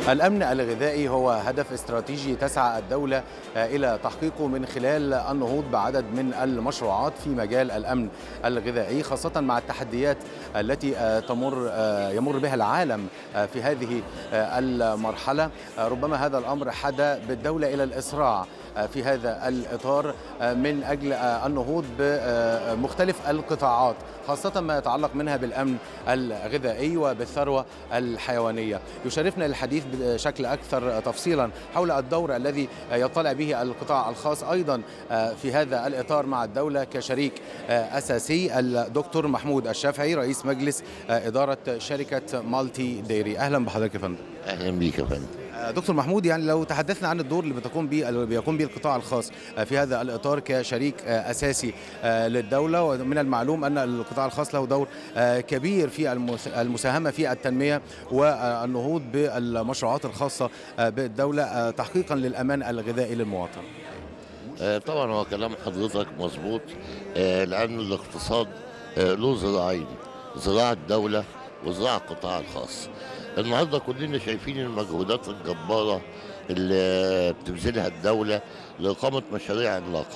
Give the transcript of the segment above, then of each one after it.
الأمن الغذائي هو هدف استراتيجي تسعى الدولة إلى تحقيقه من خلال النهوض بعدد من المشروعات في مجال الأمن الغذائي، خاصة مع التحديات التي يمر بها العالم في هذه المرحلة. ربما هذا الأمر حدا بالدولة إلى الإسراع في هذا الإطار من أجل النهوض بمختلف القطاعات، خاصة ما يتعلق منها بالأمن الغذائي وبالثروة الحيوانية. يشرفنا الحديث بشكل أكثر تفصيلا حول الدور الذي يطلع به القطاع الخاص أيضا في هذا الإطار مع الدولة كشريك أساسي، الدكتور محمود الشافعي رئيس مجلس إدارة شركة مالتي ديري. أهلا بحضرتك يا فندم. أهلا بيك يا فندم. دكتور محمود، يعني لو تحدثنا عن الدور اللي بيقوم به القطاع الخاص في هذا الإطار كشريك أساسي للدولة، ومن المعلوم أن القطاع الخاص له دور كبير في المساهمة في التنمية والنهوض بالمشروعات الخاصة بالدولة تحقيقا للأمان الغذائي للمواطن. طبعا هو كلام حضرتك مظبوط، لأن الاقتصاد له ذراعين، ذراع الدولة وذراع القطاع الخاص. النهارده كلنا شايفين المجهودات الجبارة اللي بتبذلها الدولة لإقامة مشاريع عملاقة،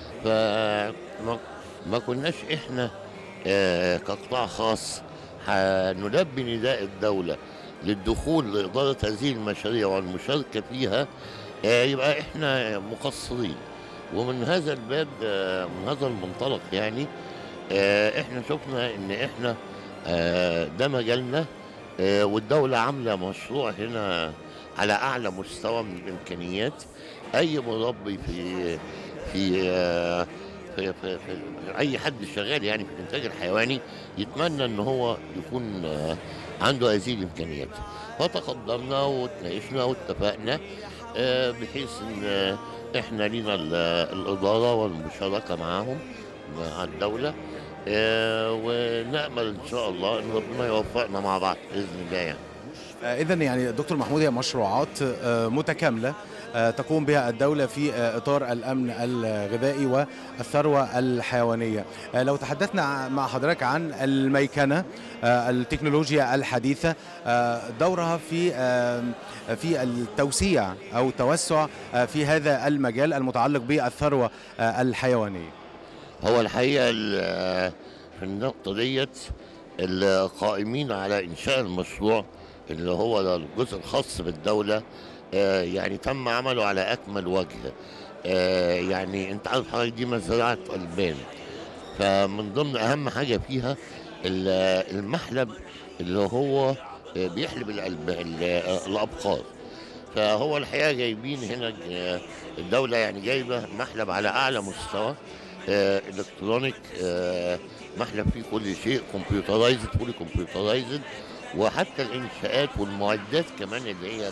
فما كناش احنا كقطاع خاص هنلبي نداء الدولة للدخول لإدارة هذه المشاريع والمشاركة فيها، يبقى احنا مقصرين. ومن هذا الباب، من هذا المنطلق يعني احنا شفنا ان احنا ده مجالنا، والدولة عاملة مشروع هنا على أعلى مستوى من الإمكانيات. أي مربي في أي حد شغال يعني في الإنتاج الحيواني يتمنى إن هو يكون عنده هذه الإمكانيات. فتقدمنا وتناقشنا واتفقنا بحيث إن إحنا لينا الإدارة والمشاركة معاهم مع الدولة، ونأمل إن شاء الله إن ربنا يوفقنا مع بعض بإذن الله يعني. إذن يعني دكتور محمود، هي مشروعات متكاملة تقوم بها الدولة في إطار الأمن الغذائي والثروة الحيوانية. لو تحدثنا مع حضرتك عن الميكنة، التكنولوجيا الحديثة، دورها في التوسيع أو التوسع في هذا المجال المتعلق بالثروة الحيوانية. هو الحقيقة في النقطة ديت القائمين على إنشاء المشروع اللي هو الجزء الخاص بالدولة يعني تم عمله على أكمل وجه. يعني أنت عارف حضرتك دي مزرعة ألبان، فمن ضمن أهم حاجة فيها المحلب اللي هو بيحلب الأبقار. فهو الحقيقة جايبين هنا الدولة يعني جايبة محلب على أعلى مستوى، الكترونيك، محلب فيه كل شيء، كمبيوترايزد، فولي كمبيوترايزد، وحتى الانشاءات والمعدات كمان اللي هي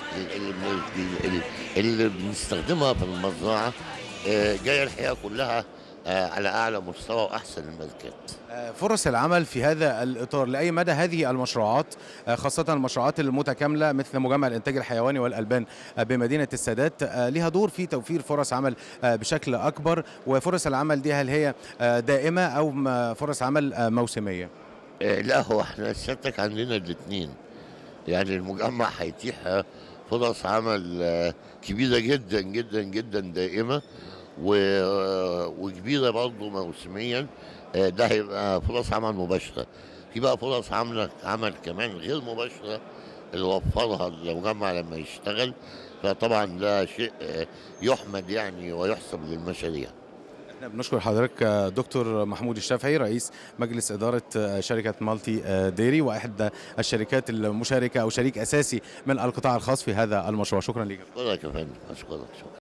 اللي بنستخدمها في المزرعه جايه الحقيقه كلها على اعلى مستوى واحسن الماركات. فرص العمل في هذا الاطار لاي مدى هذه المشروعات، خاصه المشروعات المتكامله مثل مجمع الانتاج الحيواني والالبان بمدينه السادات، لها دور في توفير فرص عمل بشكل اكبر؟ وفرص العمل دي هل هي دائمه او فرص عمل موسميه؟ لا، هو احنا سيادتك عندنا الاثنين. يعني المجمع هيتيح فرص عمل كبيره جدا جدا جدا دائمه، وكبيره برضه موسميا. ده هيبقى فرص عمل مباشره. في بقى فرص عمل كمان غير مباشره اللي وفرها المجمع لما يشتغل، فطبعا ده شيء يحمد يعني ويحسب للمشاريع. احنا بنشكر حضرتك دكتور محمود الشافعي رئيس مجلس إدارة شركة مالتي ديري، وإحدى الشركات المشاركة أو شريك أساسي من القطاع الخاص في هذا المشروع. شكرا لك. أشكرك يا فندم، أشكرك.